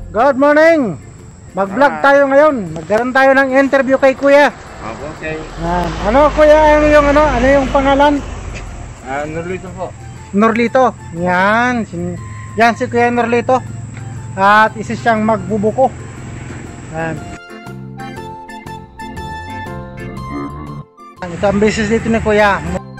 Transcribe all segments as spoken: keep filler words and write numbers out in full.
Good morning! Mag-vlog Ah. tayo ngayon. Magkaroon tayo ng interview kay Kuya. Okay. Yan. Ano Kuya, ano yung ano? Ano yung pangalan? Ah, Norlito po. Norlito. Yan. Si, yan si Kuya Norlito. At isa siyang magbubuko. Yan. Ito ang business dito ni Kuya.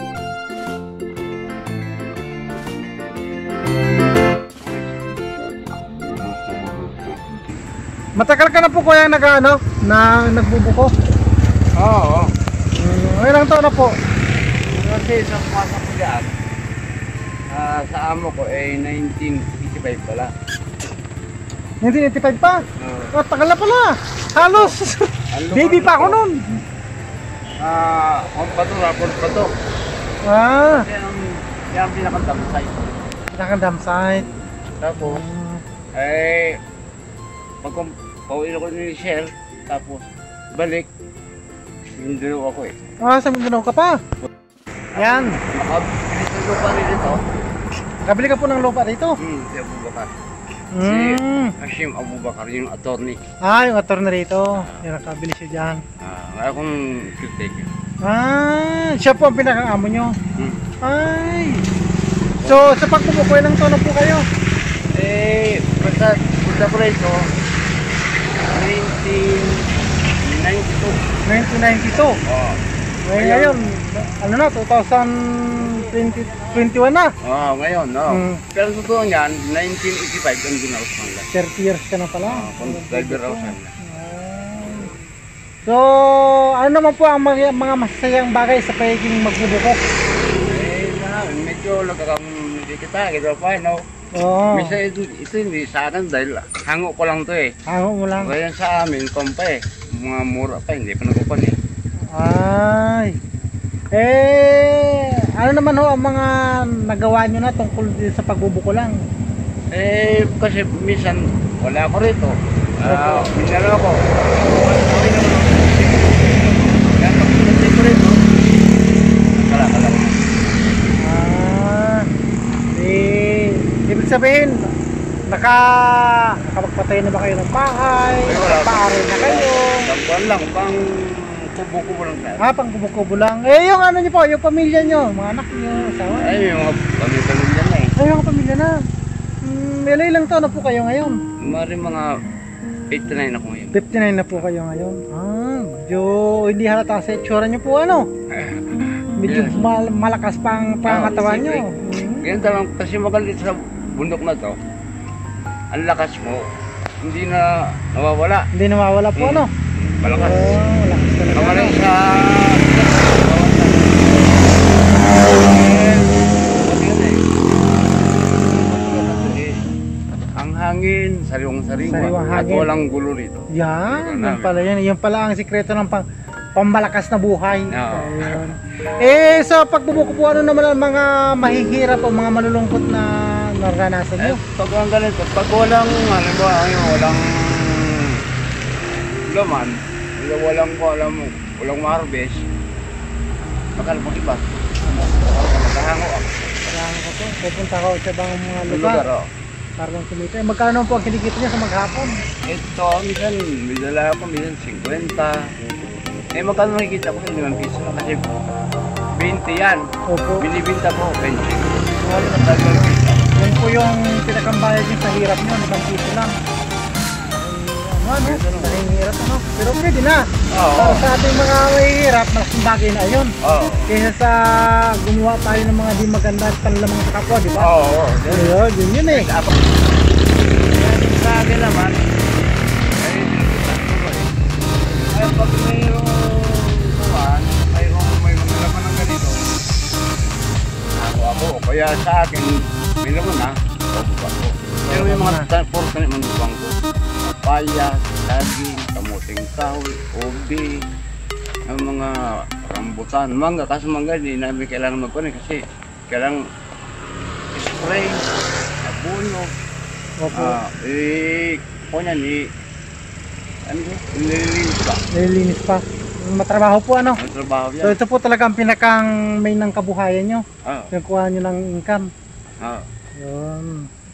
Matagal ka na po Kuya nag ano, na nagbubuko? Oo. Hmm, ilang taon na po? Kasi sa pasok ko dyan, ah, sa amo ko ay nineteen eighty-five pala. nineteen eighty-five pa? Oo. Oh, tagal na pala. Halos. Ano Baby ba pa ako ito? nun. Ah, kung pa ito, rapor pa ito. Ah, Kasi ang, yan ang pinakadamsay. pinaka-dam site. Tapos, Hmm. eh, pag pauwi ako ni Shell, tapos balik, Mindoro ako eh. Ah, sa Mindanao ka pa. Yan. Nakabilis ko pa rin ito. Kabili ka po ng lupa dito. Hmm, si Abubakar. Hmm. Hashim Abubakar, yung attorney. Ah, yung attorney rito. Yan, nakabili siya dyan. Ah, kaya akong caretaker. Ah, siya po ang pinaka-amo nyo. Hmm. Ay. So, sa pagbubuko, ilang taon na po kayo? Eh, basta, punta ko rito, nineteen ninety-two. nineteen ninety-two. Oh. Ngayon, ngayon, ano na, twenty twenty-one na. Oh, ngayon, no. Hmm. Pero totoo niyan, nineteen eighty-five, ang ginawas man lang. thirty years ka na pala. Ah, kung driver ako sana. Ay. So, ano naman po ang mga, mga masasayang bagay sa pagiging magbubuko? Eh, na, medyo lagakang hindi kita, gitu pa, no. Oo. Minsan ito, ito hindi sa akin dahil hango ko lang to eh. Hango mo lang. Kaya sa amin, kompa eh. Mga mura pa, hindi pa nagkupan eh. Ay. Eh, ano naman ho ang mga nagawa nyo na tungkol din sa pagbubuko lang? Eh, kasi minsan wala ako rito. Ah, minsan ako. Hindi naman ako. Kaya pag pinatay ko rito, kala-kala ko. Ah. Eh, ibig sabihin, naka, nakapagpatay na ba kayo ng bahay? Ay, wala. Nakapaari na kayo? Tampuan lang, pang kubo-kubo lang tayo. Ah, pang kubo-kubo lang. Eh, yung ano nyo po, yung pamilya nyo, mga anak nyo, asawa nyo. Ay, yung mga pamilya na eh. Ay, mga pamilya na. Hmm, ilang taon na po kayo ngayon? Mari mga eighty-nine ako ngayon. fifty-nine na po kayo ngayon. Ah, medyo hindi halata sa itsura nyo po ano. Medyo Yes. mal malakas pang pangatawan nyo. siyempre. Hmm. Ganyan talagang kasi magalit sa bundok na to. Ang lakas mo, hindi na nawawala. Hindi nawawala po Hmm. ano. Malakas. Oh, lakas talaga. Kamarin ano. sa Eh, ang hangin, sariwang-sariwa. Sariwang At hangin. walang gulo rito. Yan, Ito yan pala yan. Yan pala ang sikreto ng pang pambalakas na buhay. Oo. Ayun. Eh, sa pagbubuko po, ano naman ang mga mahihirap o mga malulungkot na naranasan Eh, nyo? pag ang ganito, pag walang, ano ba, ano, walang laman, walang, walang, walang marbes, makalapang iba. Makahango ako. Kailangan ko po. Pupunta ko sa bang mga Sa lugar. lugar, oh. Para lang kumita. Eh, magkano naman po ang kinikita niya sa maghapon? Ito, minsan, may dala ako, minsan fifty. Eh, magkano nakikita ko sa limang piso na kasi twenty yan. Opo. Binibinta ko, twenty. Wala na Sabi ko, Yan po yung pinakambayad niyo sa hirap niyo, limang piso lang. Ay, ano, ano, nahihirap ano. Pero pwede na. Oo. Para sa ating mga mahihirap, malaking bagay na yun. Oo. Kaysa sa gumawa tayo ng mga di maganda at panlamang sa kapwa, di ba? Oo, oo. Ayun, yun yun eh. Dapat. Sa akin naman, ay, dinagdagan ko eh. Ay, pag mayroong tuwan, mayroong, mayroong laman ng ganito, ako ako. Kaya sa akin, may naman na, pabubang ko. Pero yung mga transport na naman bubang ko, papaya, daging, kamuting kahoy, ubi, ang mga rambutan, mangga. Kasi mangga, hindi namin kailangan magkunin kasi kailangan spray, abono, Opo. ah, eh, kung yan, eh, ano ba? Nililinis ba? Nililinis pa. Matrabaho po ano. Ang trabaho So yan. ito po talaga ang pinakang main ng kabuhayan nyo. Ah, Yung kuha nyo ng income. ah. Yun.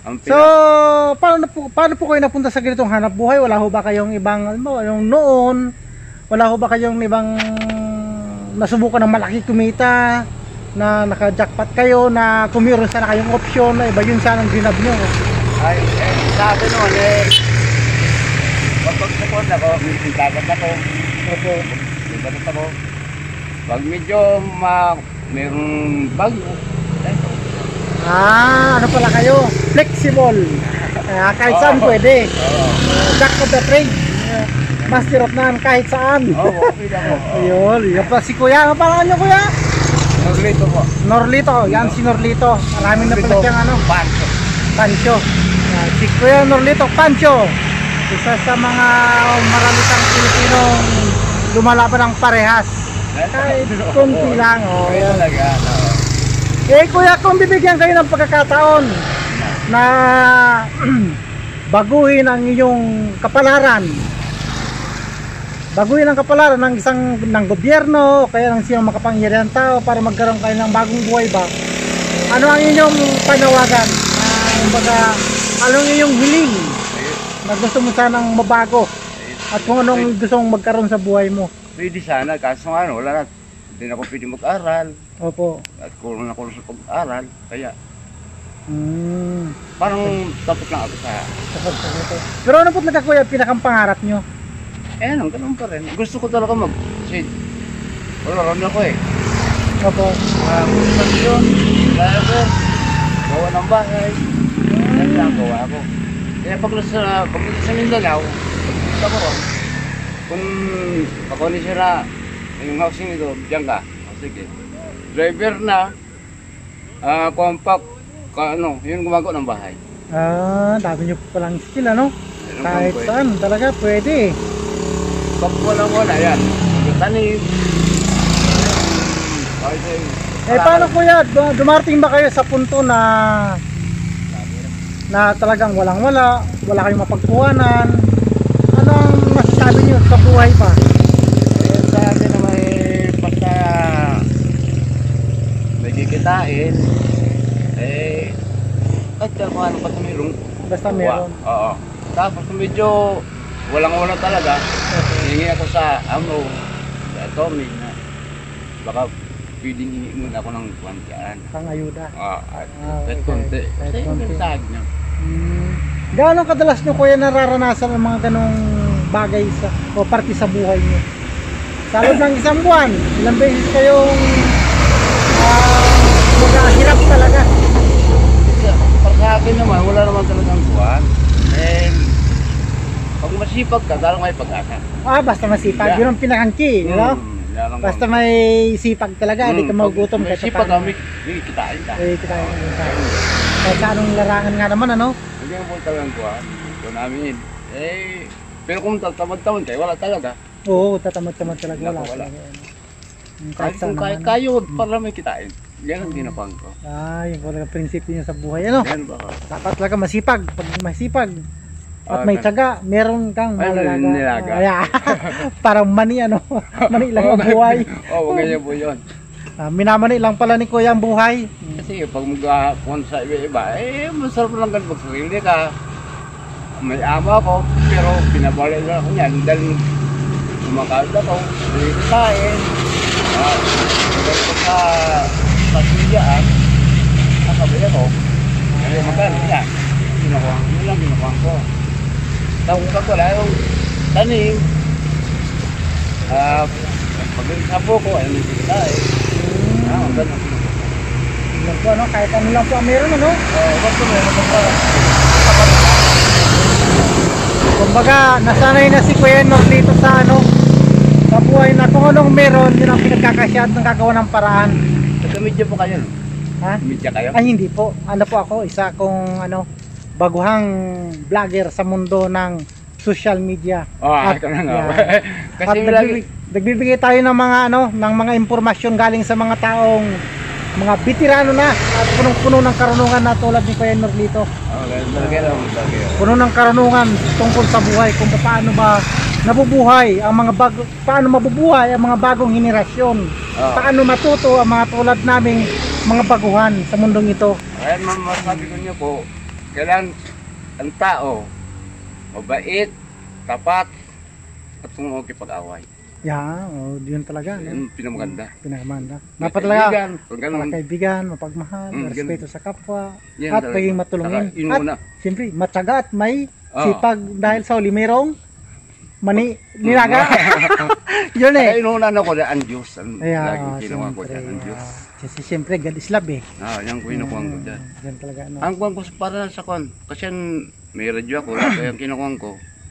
Ang So, pinag- paano po, paano po kayo napunta sa ganitong hanap buhay? Wala ho ba kayong ibang, ano, yung noon, wala ho ba kayong ibang nasubukan ng malaki kumita, na naka-jackpot kayo, na kumiron sana kayong option, na iba yun sana ang ginab nyo? ay, eh, sabi noon eh, pagpagsapon ako, minsan dagat ako, Opo. dagat ako. Pag medyo ma, mayroong bagyo, eto. Ah, ano pala kayo? Flexible. Ah, kahit saan Oo. pwede. Oo. Uh, Jack of the trade. Uh, master of none, kahit saan. Oo, okay na ko. Ayun, yan pa si Kuya. Ano pangalan niyo, Kuya? Norlito po. Norlito. Yan si Norlito. Maraming na pala Norlito. siyang ano, Pancho. Pancho. Ah, si Kuya Norlito Pancho. Isa sa mga maralitang Pilipinong lumalaban ng parehas. Kahit konti lang. Oh, Okay yan. talaga. ano. Eh Kuya, kung bibigyan kayo ng pagkakataon na baguhin ang iyong kapalaran, baguhin ang kapalaran ng isang ng gobyerno o kaya ng siyang makapangyarihan tao para magkaroon kayo ng bagong buhay ba, ano ang inyong panawagan? Uh, kumbaga, ano ang inyong hiling na gusto mo sanang mabago at kung anong gusto mong magkaroon sa buhay mo? Pwede sana, kaso nga ano, wala na. Hindi na ako pwede mag-aral. Opo. At kung ako sa pag-aral, kaya Hmm. parang tapos lang ako sa... Pero ano po talaga Kuya, pinakang pangarap nyo? Eh, ano, ganun pa rin. Gusto ko talaga mag... Kasi, wala ron ako eh. Opo. Uh, Construction, driver, gawa ng bahay. Yan lang gawa ako. Kaya pag nasa, pag nasa sa Mindanao, gusto ko ron. Kung ako ni sira, yung housing nito, diyan ka. O, sige. Driver na, ah, compact, ka, ano, yun gumagawa ng bahay. Ah, dami nyo po palang skill, ano? Yan ang Kahit pwede. saan, talaga pwede. Pag walang wala, yan. Yung tanim. Kahit ay... Eh, paano Kuya, du- dumarating ba kayo sa punto na na talagang walang wala, wala kayong mapagkuhanan? Anong masasabi nyo sa buhay pa? Eh, sa atin naman eh, basta nagkikitain, eh, kahit kung ano pa mayroong Basta meron. Oo. Tapos medyo walang-wala talaga, hihingi ako sa ano, sa attorney na baka pwedeng hingi muna ako ng kwantian. Pang ayuda. Ah, at Ah, kahit okay. konti. Kahit Kasi yung konti. sahag niya. Hmm. Gaano kadalas nyo Kuya nararanasan ang mga ganong bagay sa, o parte sa buhay nyo? Sa loob ng isang buwan, ilang beses kayong ah, maghahirap talaga? Kasi para sa akin naman, wala naman talagang kuwan. And pag masipag ka, talagang may pag-asa. Ah, basta masipag. Yeah. Yun ang pinakangki, you know? Hmm, yan ang- Basta may sipag talaga, hindi Hmm, ka magugutom pag kahit May sipag ka, paano. may, may kitain ka. Eh, kita yung kita. Kahit sa anong larangan nga naman, ano? Hindi mo po talagang kuwan. Ito namin. Eh, pero kung tatamad-tamad kayo, wala talaga. Oo, tatamad-tamad talaga. Wala. Wala. talaga, ano. Hmm, Kahit saan kung kaya naman. kayo, para may kitain. Yan ang ginapang ko. Ah, yung talaga prinsipyo niya sa buhay, ano? Yan ba? Dapat talaga masipag. Pag masipag, at Ah, may kan- tiyaga, meron kang Ay, malalaga. nilaga. Ay, ah, parang mani, ano? Mani lang ang buhay. Oo, oh, ganyan po yun. Ah, minamani lang pala ni Kuya ang buhay. Kasi pag mag-aakon sa iba-iba, eh, masarap lang ganun magsarili ka. May ama ko, pero pinabalik na ako niyan dahil kumakain ako, hindi ko kain. Ah, dahil ko sa patulyaan, nakabili ako. Kaya magkano yan? Ginawa, yun lang ginawa ko. Tapos pag wala yung tanim, ah, pag sa buko, ay hindi ko kain. Ah, ganun. Yun lang po, ano? Kahit ano lang po ang meron, ano? Oh, basta meron ko pa. Kumbaga, nasanay na si Kuya Norlito sa ano, sa buhay na kung anong meron, yun ang pinagkakasya at nagkagawa ng paraan. Nagka-media po kayo, no? Ha? Media kayo? Ay, hindi po. Ano po ako, isa kong ano, baguhang vlogger sa mundo ng social media. Oh, At- ito na nga. yeah. Kasi At lagi... nagbibig- nagbibigay tayo ng mga ano, ng mga impormasyon galing sa mga taong mga veterano na at punong-puno ng karunungan na tulad ni Kuya Norlito. Oh, ganun talaga lang. Talaga. Puno ng karunungan tungkol sa buhay kung paano ba nabubuhay ang mga bago, paano mabubuhay ang mga bagong henerasyon. Oh. Paano matuto ang mga tulad naming mga baguhan sa mundong ito. Kaya masasabi ko niyo po, kailangan ang tao, mabait, tapat, at sumuki pag-away. Yeah, oh, yun talaga. Yan No? ang pinamaganda. Pinamaganda. May Dapat talaga, kaibigan, kung ganun. mga kaibigan, mapagmahal, Mm, respeto sa kapwa, Yan at talaga. pagiging matulungin. Saka inuna. At, siyempre, matyaga at may Oo. sipag dahil sa uli mayroong mani, nilaga. Yun eh. Kaya inuunan ako na ang Diyos. Ang Kaya, laging ah, kinuha ko siyempre, dyan, ang Diyos. ah, kasi siyempre, God is love eh. Ah, yan ko kinukuha ko dyan. Mm, Yan talaga, ano. Ang kuhan ko para sa kuhan. Kasi yan, may radyo ako. Kaya yung kinukuha ko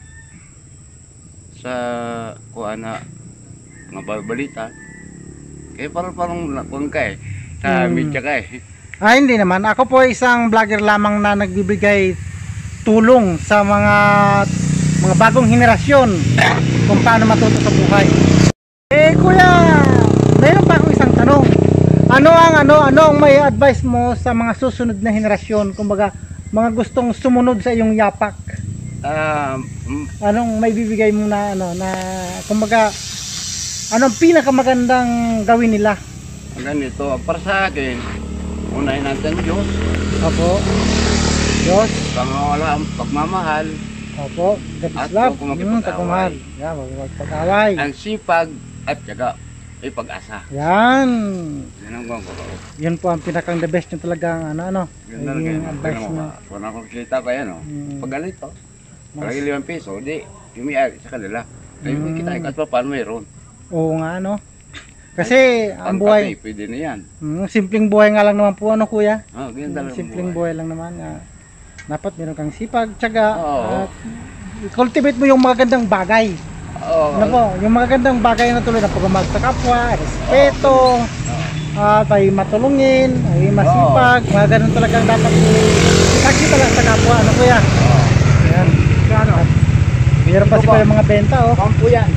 sa kuhan na mga balita. Kaya parang parang kuhan ka eh. Sa Hmm. media ka eh. Ah, hindi naman. Ako po ay isang vlogger lamang na nagbibigay tulong sa mga mga bagong henerasyon kung paano matuto sa buhay. Eh kuya, mayroon pa akong isang tanong. Ano ang ano ano ang may advice mo sa mga susunod na henerasyon, kumbaga mga gustong sumunod sa iyong yapak? Ah, mm, Anong may bibigay mo na ano na kumbaga anong pinakamagandang gawin nila? ang ganito. Para sa akin, unahin natin ang Diyos. Opo. Diyos. Pangawala ang pagmamahal. Opo. God is At love. huwag makipag-away. Mm, pagmamahal. Yan, wag wag pag-away. Ang sipag at saka ay pag-asa. Yan. Yan ang kuhan ko. Yan po ang pinakang the best nyo talagang ano ano. Yan talaga Yung yan. advice Ano mo. ba? Kung ako kita ko yan, oh. Mm. Pag ganito, Mas- palagi limang piso, di, yumiari sa kanila. Ay, Mm. kita kahit pa paano mayroon. Oo nga ano. Kasi ang buhay, Pangkape, pwede na yan. mm, simpleng buhay nga lang naman po ano kuya. Oh, ganyan Mm, talaga ang simpleng buhay. buhay lang naman. ah. Dapat meron kang sipag, tiyaga, Oo. at cultivate mo yung mga gandang bagay. Oo. Ano po, yung mga gandang bagay na tulad ng pagmamahal sa kapwa, respeto, at ay matulungin, ay masipag, mga ganun talagang dapat ikakita lang sa kapwa, ano kuya? Oo. Yan. At meron pa siya yung mga benta, oh. Kampo yan.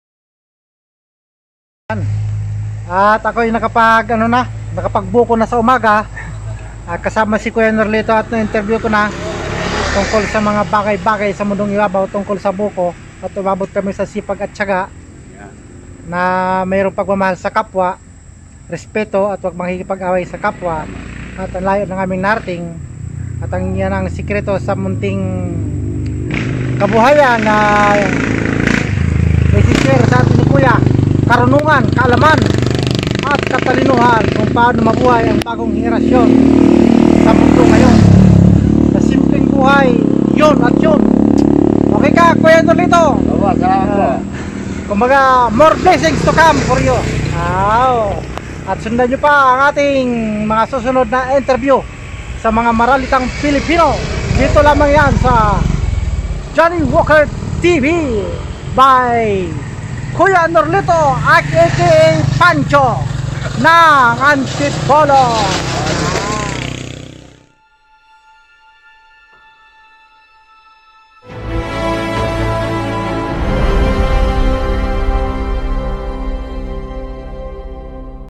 At ako yung nakapag, ano na, nakapagbuko na sa umaga. At kasama si Kuya Norlito at na-interview ko na tungkol sa mga bagay-bagay sa mundong ibabaw tungkol sa buko. At umabot kami sa sipag at tiyaga Yan. na mayroong pagmamahal sa kapwa, respeto at huwag makikipag-away sa kapwa. At ang layo ng aming narating. At ang yan ang sikreto sa munting kabuhayan na may siswero sa atin ni Kuya. Karunungan, kaalaman at katalinuhan kung paano mabuhay ang bagong henerasyon sa mundo ngayon. Sa simpleng buhay, yun at yun. Okay ka, Kuya Norlito? Oo, salamat po. Uh, kumbaga, more blessings to come for you. Wow. At sundan nyo pa ang ating mga susunod na interview sa mga maralitang Pilipino. Dito lamang yan sa Johnny Walker T V by Kuya Norlito, aka Pancho ng Antipolo.